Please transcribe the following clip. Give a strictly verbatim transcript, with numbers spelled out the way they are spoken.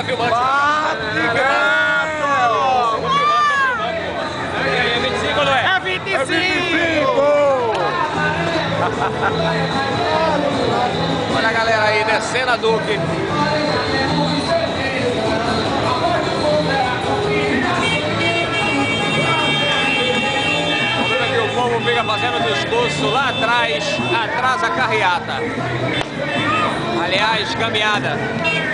filmando. Bate, gato! É vinte e cinco, não é? É vinte e cinco! Olha a galera aí, descendo a Duque. Vamos ver aqui o povo fica fazendo discurso lá atrás, atrás a carreata. Aliás, caminhada.